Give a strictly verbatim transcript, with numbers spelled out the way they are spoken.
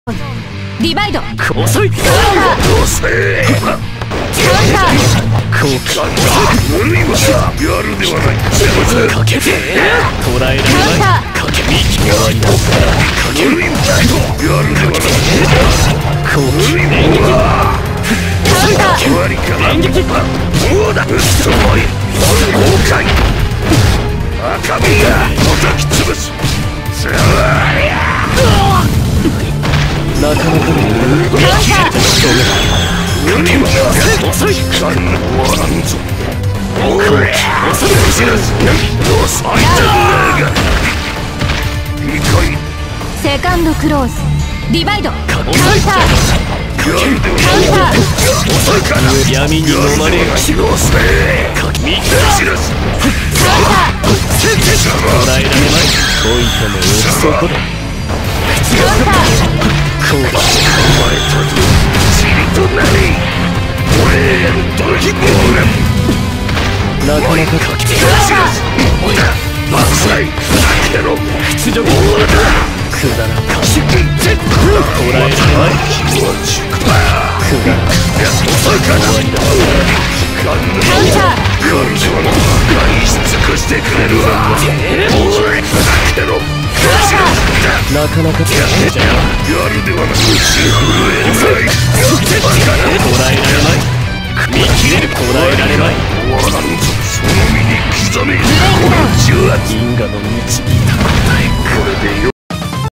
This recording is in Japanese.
リバイド。 遅い。 カウンター。 遅え。 カウンター。 後期無理はやるではない。 かけて捕らえられない。かけ終わりだ。かけ無理はやるではない。 後期無理はカウンター。 終わりか。 連撃。 もうだ。すごい。崩壊。赤身が叩き潰す。さあ。 なかなかのカウンター。 無理は遅い。 終わらんぞ。 後期遅い。 知らずどうすあいつがいかいセカンドクローズ。リバイド。カウンター。 やるではカウンター。 遅いかな。 闇に飲まれる。 どうすれ見た。 知らずカウンター。 捕らえられない。おいても落ちそこだ。 カウンター。 後期お前とちりとなり俺ドキボーラなかなかかけて知らず爆災だけろ屈辱。くだらん。 しくって捕らえられない。 気持ちくばくだらん。 遅いかなカウンター。 彼女の外し尽くしてくれるわ俺だけろなかなかやるではなく震えない